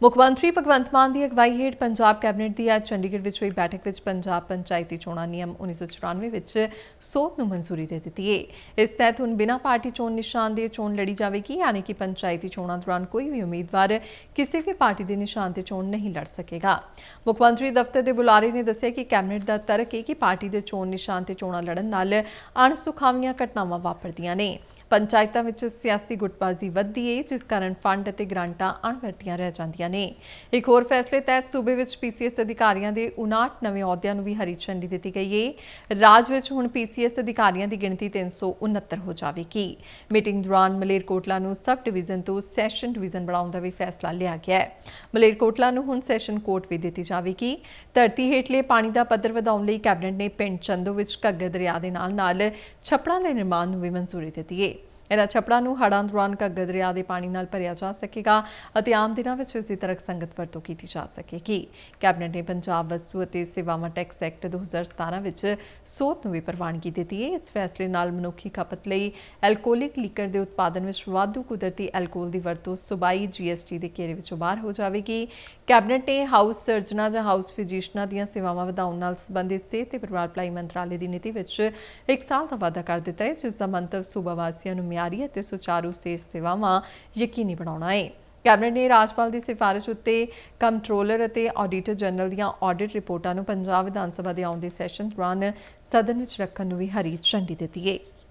ਮੁੱਖ ਮੰਤਰੀ ਭਗਵੰਤ ਮਾਨ ਦੀ ਅਗਵਾਈ ਹੇਠ ਪੰਜਾਬ ਕੈਬਨਿਟ ਦੀ ਅੱਜ ਚੰਡੀਗੜ੍ਹ ਵਿੱਚ ਹੋਈ ਬੈਠਕ ਵਿੱਚ ਪੰਜਾਬ ਪੰਚਾਇਤੀ ਚੋਣਾਂ ਨਿਯਮ 1994 ਵਿੱਚ ਸੋਧ ਨੂੰ ਮਨਜ਼ੂਰੀ ਦੇ ਦਿੱਤੀ ਹੈ। ਇਸ ਤਹਿਤ ਹੁਣ ਬਿਨਾਂ ਪਾਰਟੀ ਚੋਣ ਨਿਸ਼ਾਨ ਦੇ ਚੋਣ ਲੜੀ ਜਾਵੇਗੀ, ਯਾਨੀ ਕਿ ਪੰਚਾਇਤੀ ਚੋਣਾਂ ਦੌਰਾਨ ਕੋਈ ਵੀ ਉਮੀਦਵਾਰ ਕਿਸੇ ਵੀ ਪਾਰਟੀ ਦੇ ਨਿਸ਼ਾਨ ਤੇ ਚੋਣ ਨਹੀਂ ਲੜ ਸਕੇਗਾ। ਮੁੱਖ ਮੰਤਰੀ ਦਫ਼ਤਰ ਦੇ ਬੁਲਾਰੇ ਨੇ ਦੱਸਿਆ ਕਿ ਕੈਬਨਿਟ ਦਾ ਤਰਕ ਹੈ ਕਿ ਪਾਰਟੀ ਦੇ ਚੋਣ ਨਿਸ਼ਾਨ ਤੇ ਚੋਣਾਂ ਲੜਨ ਨਾਲ ਅਣਸੁਖਾਵੀਆਂ ਘਟਨਾਵਾਂ ਵਾਪਰਦੀਆਂ ਨੇ। ਪੰਚਾਇਤਾਂ ਵਿੱਚ ਸਿਆਸੀ ਗੁੱਟਬਾਜ਼ੀ ਵੱਧਦੀ ਹੈ, ਜਿਸ ਕਾਰਨ ਫੰਡ ਅਤੇ ਗ੍ਰਾਂਟਾਂ ਅਣਵਰਤੀਆਂ ਰਹਿ ਜਾਂਦੀਆਂ ਨੇ। ਇੱਕ ਹੋਰ ਫੈਸਲੇ ਤਹਿਤ ਸੂਬੇ ਵਿੱਚ ਪੀਸੀਐਸ ਅਧਿਕਾਰੀਆਂ ਦੇ 59 ਨਵੇਂ ਅਹੁਦਿਆਂ ਨੂੰ ਵੀ ਹਰੀ ਝੰਡੀ ਦਿੱਤੀ ਗਈ ਹੈ। ਰਾਜ ਵਿੱਚ ਹੁਣ ਪੀਸੀਐਸ ਅਧਿਕਾਰੀਆਂ ਦੀ ਗਿਣਤੀ 369 ਹੋ ਜਾਵੇਗੀ। ਮੀਟਿੰਗ ਦੌਰਾਨ ਮਲੇਰਕੋਟਲਾ ਨੂੰ ਸਬ ਡਿਵੀਜ਼ਨ ਤੋਂ ਸੈਸ਼ਨ ਡਿਵੀਜ਼ਨ ਬਣਾਉਣ ਦਾ ਵੀ ਫੈਸਲਾ ਲਿਆ ਗਿਆ ਹੈ। ਮਲੇਰਕੋਟਲਾ ਨੂੰ ਹੁਣ ਸੈਸ਼ਨ ਕੋਰਟ ਵੀ ਦਿੱਤੀ ਜਾਵੇਗੀ। ਧਰਤੀ ਹੇਠਲੇ ਪਾਣੀ ਦਾ ਪੱਧਰ ਵਧਾਉਣ ਲਈ ਕੈਬਨਿਟ ਨੇ ਪਿੰਡ ਚੰਦੋ ਵਿੱਚ ਘੱਗਰ ਦਰਿਆ ਦੇ ਨਾਲ ਛੱਪੜਾਂ ਦੇ ਨਿਰਮਾਣ ਨੂੰ ਵੀ ਮਨਜ਼ੂਰੀ ਦਿੱਤੀ ਹੈ। ਇਹਨਾਂ ਛੱਪੜਾਂ ਨੂੰ ਹੜ੍ਹਾਂ ਦੌਰਾਨ ਘੱਗਰ ਦਰਿਆ ਦੇ ਪਾਣੀ ਨਾਲ ਭਰਿਆ ਜਾ ਸਕੇਗਾ ਅਤੇ ਆਮ ਦਿਨਾਂ ਵਿੱਚ ਇਸ ਦੀ ਤਰਕ ਸੰਗਤ ਵਰਤੋਂ ਕੀਤੀ ਜਾ ਸਕੇਗੀ। ਕੈਬਨਿਟ ਨੇ ਪੰਜਾਬ ਵਸਤੂ ਅਤੇ ਸੇਵਾਵਾਂ ਟੈਕਸ ਐਕਟ 2017 ਵਿੱਚ ਸੋਧ ਨੂੰ ਵੀ ਪ੍ਰਵਾਨਗੀ ਦਿੱਤੀ ਹੈ। ਇਸ ਫੈਸਲੇ ਨਾਲ ਮਨੁੱਖੀ ਖਪਤ ਲਈ ਐਲਕੋਹਲਿਕ ਲੀਕਰ ਦੇ ਉਤਪਾਦਨ ਵਿੱਚ ਵਾਧੂ ਕੁਦਰਤੀ ਐਲਕੋਹਲ ਦੀ ਵਰਤੋਂ ਸੂਬਾਈ GST ਦੇ ਘੇਰੇ ਵਿੱਚੋਂ ਬਾਹਰ ਹੋ ਜਾਵੇਗੀ। ਕੈਬਨਿਟ ਨੇ ਹਾਊਸ ਸਰਜਨਾਂ ਜਾਂ ਹਾਊਸ ਫਿਜ਼ੀਸ਼ੀਅਨਾਂ ਦੀਆਂ ਸੇਵਾਵਾਂ ਵਧਾਉਣ ਨਾਲ ਸੰਬੰਧਿਤ ਸਿਹਤ ਤੇ ਪਰਿਵਾਰ ਭਲਾਈ ਮੰਤਰਾਲੇ ਦੀ ਨੀਤੀ ਵਿੱਚ 1 ਸਾਲ ਦਾ ਵਾਧਾ ਕਰ ਦਿੱਤਾ ਹੈ, ਜਿਸ ਦਾ ਮੰਤਵ ਸੂਬਾ ਵਾਸੀਆਂ ਨੂੰ ਮਿਆਰੀ ਅਤੇ ਸੁਚਾਰੂ ਸਿਹਤ ਸੇਵਾਵਾਂ ਯਕੀਨੀ ਬਣਾਉਣਾ ਹੈ। ਕੈਬਨਿਟ ਨੇ ਰਾਜਪਾਲ ਦੀ ਸਿਫਾਰਿਸ਼ ਉੱਤੇ ਕੰਪਟਰੋਲਰ ਅਤੇ ਆਡੀਟਰ ਜਨਰਲ ਦੀਆਂ ਆਡਿਟ ਰਿਪੋਰਟਾਂ ਨੂੰ ਪੰਜਾਬ ਵਿਧਾਨ ਸਭਾ ਦੇ ਆਉਂਦੇ ਸੈਸ਼ਨ ਦੌਰਾਨ ਸਦਨ ਵਿੱਚ ਰੱਖਣ ਨੂੰ ਵੀ ਹਰੀ ਝੰਡੀ ਦਿੱਤੀ ਹੈ।